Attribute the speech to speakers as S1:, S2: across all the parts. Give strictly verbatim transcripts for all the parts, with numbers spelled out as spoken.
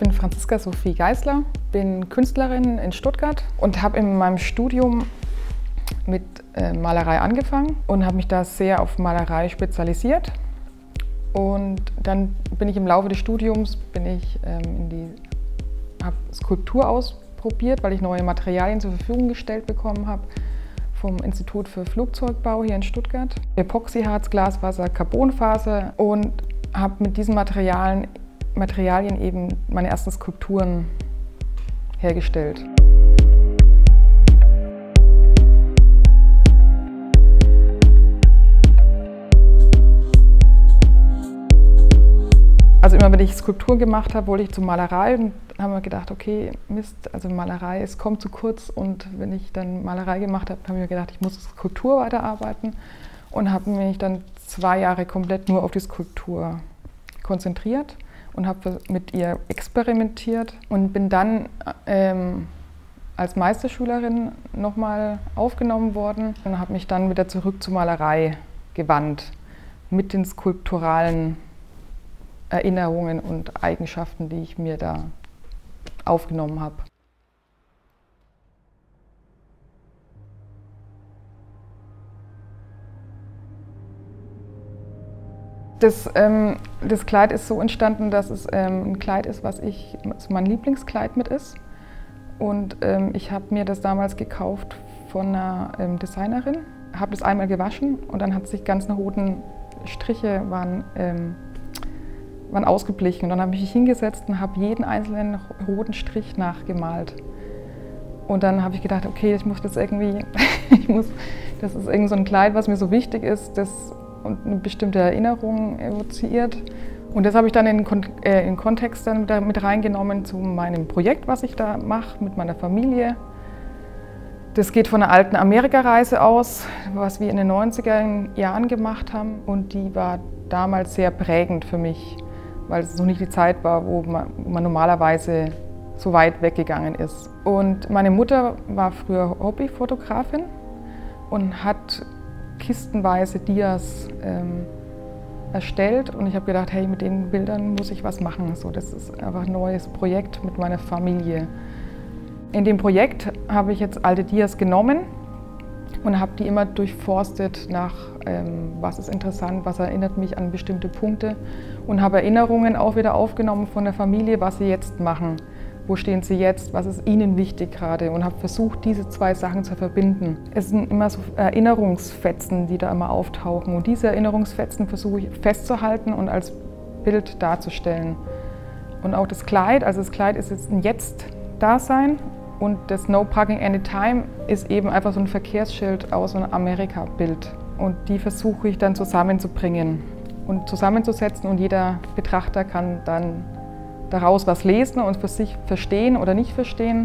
S1: bin Franziska Sophie Geisler, bin Künstlerin in Stuttgart und habe in meinem Studium mit äh, Malerei angefangen und habe mich da sehr auf Malerei spezialisiert. Und dann bin ich im Laufe des Studiums bin ich, ähm, in die habe Skulptur ausprobiert, weil ich neue Materialien zur Verfügung gestellt bekommen habe vom Institut für Flugzeugbau hier in Stuttgart. Epoxyharz, Glasfaser, Carbonfaser und habe mit diesen Materialien, Materialien eben meine ersten Skulpturen hergestellt. Also immer wenn ich Skulptur gemacht habe, wollte ich zur Malerei und haben wir gedacht, okay, Mist, also Malerei, es kommt zu kurz. Und wenn ich dann Malerei gemacht habe, habe ich mir gedacht, ich muss Skulptur weiterarbeiten und habe mich dann zwei Jahre komplett nur auf die Skulptur konzentriert und habe mit ihr experimentiert und bin dann ähm, als Meisterschülerin nochmal aufgenommen worden und habe mich dann wieder zurück zur Malerei gewandt mit den skulpturalen Erinnerungen und Eigenschaften, die ich mir da aufgenommen habe. Das, ähm, das Kleid ist so entstanden, dass es ähm, ein Kleid ist, was ich, was mein Lieblingskleid mit ist. Und ähm, ich habe mir das damals gekauft von einer ähm, Designerin, habe das einmal gewaschen und dann hat sich ganz eine roten Striche waren ähm, waren ausgeblichen. Und dann habe ich mich hingesetzt und habe jeden einzelnen roten Strich nachgemalt. Und dann habe ich gedacht, okay, ich muss das irgendwie, ich muss, das ist irgend so ein Kleid, was mir so wichtig ist, das und eine bestimmte Erinnerung evoziert. Und das habe ich dann in den äh, in Kontext dann mit reingenommen zu meinem Projekt, was ich da mache mit meiner Familie. Das geht von einer alten Amerikareise aus, was wir in den neunziger Jahren gemacht haben. Und die war damals sehr prägend für mich, weil es noch nicht die Zeit war, wo man, wo man normalerweise so weit weggegangen ist. Und meine Mutter war früher Hobbyfotografin und hat kistenweise Dias ähm, erstellt. Und ich habe gedacht, hey, mit den Bildern muss ich was machen. So, das ist einfach ein neues Projekt mit meiner Familie. In dem Projekt habe ich jetzt alte Dias genommen und habe die immer durchforstet nach, ähm, was ist interessant, was erinnert mich an bestimmte Punkte und habe Erinnerungen auch wieder aufgenommen von der Familie, was sie jetzt machen, wo stehen sie jetzt, was ist ihnen wichtig gerade und habe versucht, diese zwei Sachen zu verbinden. Es sind immer so Erinnerungsfetzen, die da immer auftauchen und diese Erinnerungsfetzen versuche ich festzuhalten und als Bild darzustellen. Und auch das Kleid, also das Kleid ist jetzt ein Jetzt-Dasein. Und das No Parking Anytime ist eben einfach so ein Verkehrsschild aus einem Amerika-Bild. Und die versuche ich dann zusammenzubringen und zusammenzusetzen und jeder Betrachter kann dann daraus was lesen und für sich verstehen oder nicht verstehen.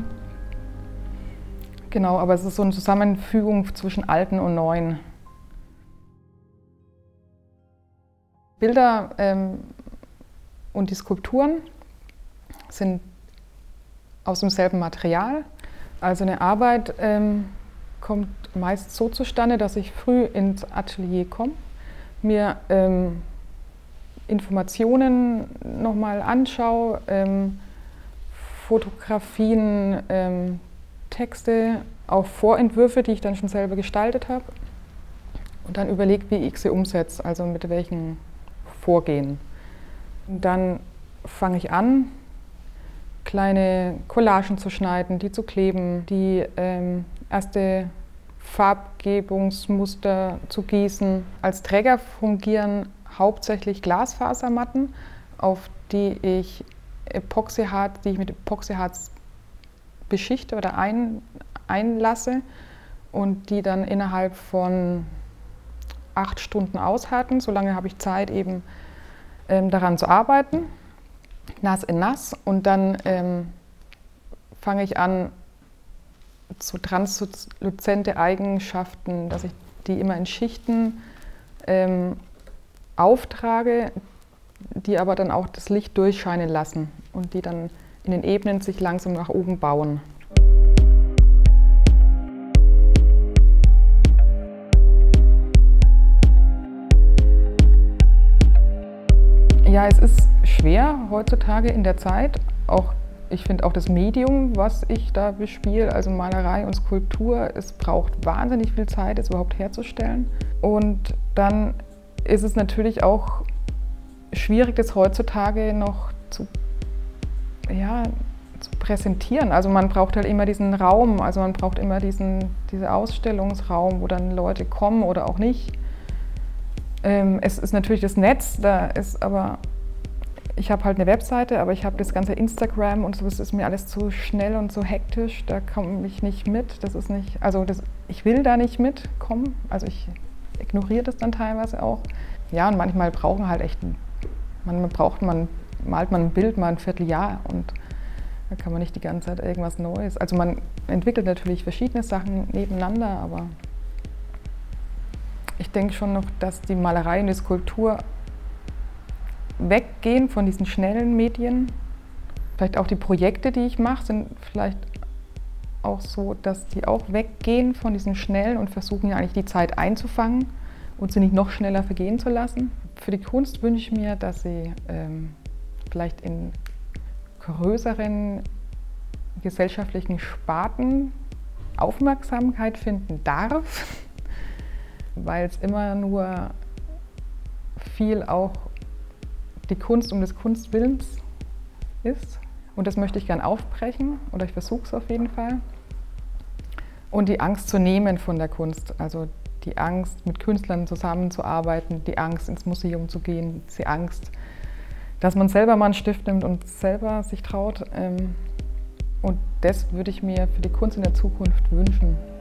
S1: Genau, aber es ist so eine Zusammenfügung zwischen Alten und Neuen. Bilder ähm, und die Skulpturen sind aus demselben Material. Also eine Arbeit ähm, kommt meist so zustande, dass ich früh ins Atelier komme, mir ähm, Informationen nochmal anschaue, ähm, Fotografien, ähm, Texte, auch Vorentwürfe, die ich dann schon selber gestaltet habe und dann überlege, wie ich sie umsetze, also mit welchen Vorgehen. Und dann fange ich an, kleine Collagen zu schneiden, die zu kleben, die ähm, erste Farbgebungsmuster zu gießen. Als Träger fungieren hauptsächlich Glasfasermatten, auf die ich Epoxyharz, die ich mit Epoxyharz beschichte oder ein, einlasse und die dann innerhalb von acht Stunden aushärten. Solange habe ich Zeit, eben ähm, daran zu arbeiten. Nass in nass und dann ähm, fange ich an, so transluzente Eigenschaften, dass ich die immer in Schichten ähm, auftrage, die aber dann auch das Licht durchscheinen lassen und die dann in den Ebenen sich langsam nach oben bauen. Ja, es ist schwer heutzutage in der Zeit, auch, ich finde auch das Medium, was ich da bespiele, also Malerei und Skulptur, es braucht wahnsinnig viel Zeit, es überhaupt herzustellen. Und dann ist es natürlich auch schwierig, das heutzutage noch zu, ja, zu präsentieren. Also man braucht halt immer diesen Raum, also man braucht immer diesen, diesen Ausstellungsraum, wo dann Leute kommen oder auch nicht. Ähm, es ist natürlich das Netz, da ist aber, ich habe halt eine Webseite, aber ich habe das ganze Instagram und so, das ist mir alles zu schnell und so hektisch, da komme ich nicht mit. Das ist nicht, also das, ich will da nicht mitkommen, also ich ignoriere das dann teilweise auch. Ja, und manchmal brauchen halt echt, man braucht, man malt man ein Bild mal ein Vierteljahr und da kann man nicht die ganze Zeit irgendwas Neues. Also man entwickelt natürlich verschiedene Sachen nebeneinander, aber ich denke schon noch, dass die Malerei und die Skulptur weggehen von diesen schnellen Medien. Vielleicht auch die Projekte, die ich mache, sind vielleicht auch so, dass die auch weggehen von diesen schnellen und versuchen ja eigentlich die Zeit einzufangen und sie nicht noch schneller vergehen zu lassen. Für die Kunst wünsche ich mir, dass sie ähm, vielleicht in größeren gesellschaftlichen Sparten Aufmerksamkeit finden darf, weil es immer nur viel auch die Kunst um des Kunstwillens ist. Und das möchte ich gern aufbrechen, oder ich versuche es auf jeden Fall. Und die Angst zu nehmen von der Kunst, also die Angst, mit Künstlern zusammenzuarbeiten, die Angst, ins Museum zu gehen, die Angst, dass man selber mal einen Stift nimmt und selber sich traut. Und das würde ich mir für die Kunst in der Zukunft wünschen.